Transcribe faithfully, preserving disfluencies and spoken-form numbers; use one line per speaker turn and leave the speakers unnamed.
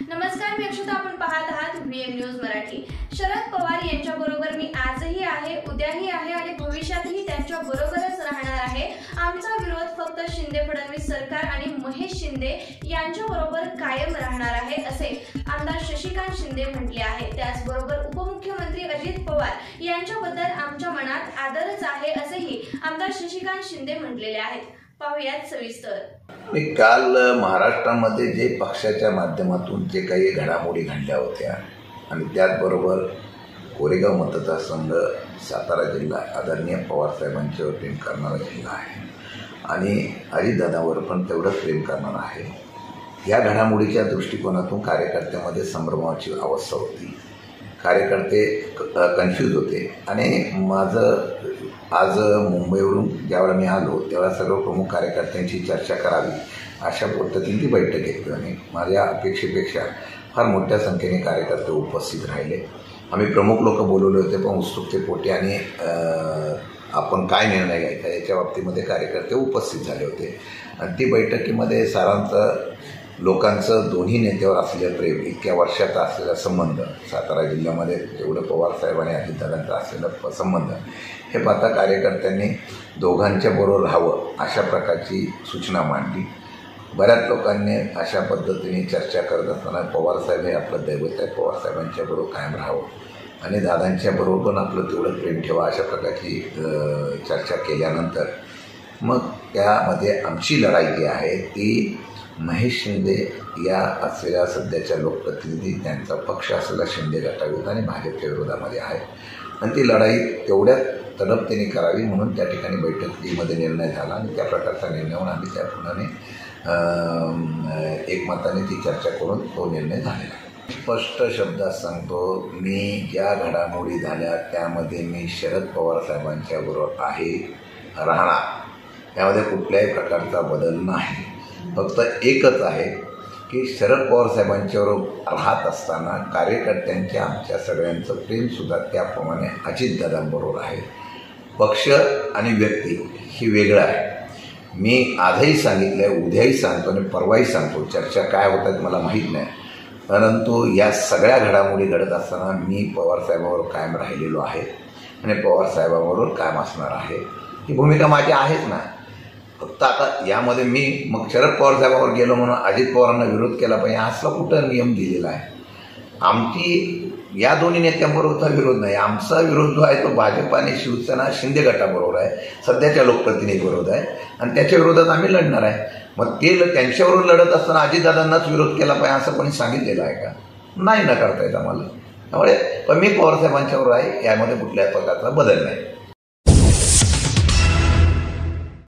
नमस्कार, मी अक्षता. आपण पाहत आहात व्हीएम न्यूज मराठी. शरद पवार यांच्या बरोबर मी आजही आहे, उद्याही आहे आणि भविष्यातही त्यांच्या बरोबरच राहणार आहे. आमचा विरोध फक्त शिंदे फडणवीस सरकार आणि महेश शिंदे यांच्या बरोबर कायम राहणार आहे, असे आमदार शशिकांत शिंदे म्हटले आहे. त्याचबरोबर उपमुख्यमंत्री अजित पवार यांच्याबद्दल आमच्या मनात आदरच आहे, असेही आमदार शशिकांत शिंदे म्हटलेले आहेत. पाहुयात सविस्तर.
मी काल महाराष्ट्रामध्ये जे पक्षाच्या माध्यमातून जे काही घडामोडी घडल्या होत्या आणि त्याचबरोबर कोरेगाव मतदारसंघ सातारा जिल्हा आदरणीय पवारसाहेबांच्यावर प्रेम करणारा जिल्हा आहे आणि अजितदादावर पण तेवढंच प्रेम करणारा आहे. या घडामोडीच्या दृष्टिकोनातून कार्यकर्त्यामध्ये संभ्रमाची अवस्था होती. कार्यकर्ते कन्फ्यूज होते आणि माझं आज मुंबईवरून ज्यावेळेला मी आलो त्यावेळेला सर्व प्रमुख कार्यकर्त्यांची चर्चा करावी अशा पद्धतीने ती बैठक घेतली आणि माझ्या अपेक्षेपेक्षा फार मोठ्या संख्येने कार्यकर्ते उपस्थित राहिले. आम्ही प्रमुख लोक बोलवले होते, पण उत्सुकतेपोटी आणि आपण काय निर्णय घ्यायचा याच्या बाबतीमध्ये कार्यकर्ते उपस्थित झाले होते आणि ती बैठकीमध्ये सारांचं लोकांचं दोन्ही नेत्यावर असलेलं प्रेम, इतक्या वर्षाचा असलेला संबंध, सातारा जिल्ह्यामध्ये जेवढं पवारसाहेब आणि अजितदादांचा असलेला संबंध हे पाहता कार्यकर्त्यांनी दोघांच्या बरोबर राहावं अशा प्रकारची सूचना मांडली. बऱ्याच लोकांनी अशा पद्धतीने चर्चा करत असताना पवारसाहेब हे आपलं दैवत आहे, पवारसाहेबांच्या बरोबर कायम राहावं आणि दादांच्या बरोबर पण आपलं तेवढं प्रेम ठेवा अशा प्रकारची चर्चा केल्यानंतर मग त्यामध्ये आमची लढाई जी आहे ती महेश शिंदे या असलेल्या सध्याच्या लोकप्रतिनिधी, त्यांचा पक्ष असलेला शिंदे गटाविरोध आणि भाजपच्या विरोधामध्ये आहे आणि ती लढाई तेवढ्याच तडपतेने करावी म्हणून त्या ठिकाणी बैठकीमध्ये निर्णय झाला आणि त्या प्रकारचा निर्णय होऊन आम्ही त्याप्रमाणे एकमताने ती चर्चा करून तो निर्णय झालेला. स्पष्ट शब्दात सांगतो, मी ज्या घडामोडी झाल्या त्यामध्ये मी शरद पवार साहेबांच्या बरोबर आहे, राहणार. त्यामध्ये कुठल्याही प्रकारचा बदल नाही. फक्त एकच आहे की शरद पवार साहेबांच्याबरोबर राहत असताना कार्यकर्त्यांच्या आमच्या सगळ्यांचं प्रेमसुद्धा त्याप्रमाणे अजितदादांबरोबर आहे. पक्ष आणि व्यक्ती ही वेगळं आहे. मी आजही सांगितलं आहे, उद्याही सांगतो आणि परवाही सांगतो, चर्चा काय होतात मला माहीत नाही, परंतु या सगळ्या घडामोडी घडत असताना मी पवारसाहेबांबरोबर कायम राहिलेलो आहे आणि पवारसाहेबांबरोबर कायम असणार आहे. ही भूमिका माझी आहेच ना. फक्त आता यामध्ये मी मग शरद पवार साहेबांवर गेलो म्हणून अजित पवारांना विरोध केला पाहिजे असला कुठं नियम दिलेला आहे. आमची या दोन्ही नेत्यांबरोबरचा विरोध नाही. आमचा विरोध जो आहे तो भाजप आणि शिवसेना शिंदे गटाबरोबर आहे, सध्याच्या लोकप्रतिनिधीबरोबर आहे आणि त्याच्या विरोधात आम्ही लढणार आहे. मग ते त्यांच्याबरोबर लढत असताना अजितदादांनाच विरोध केला पाहिजे असं कोणी सांगितलेलं आहे का? नाही न करता येत आम्हाला. त्यामुळे पण मी पवारसाहेबांच्यावर आहे, यामध्ये कुठल्याही प्रकारचा बदल नाही.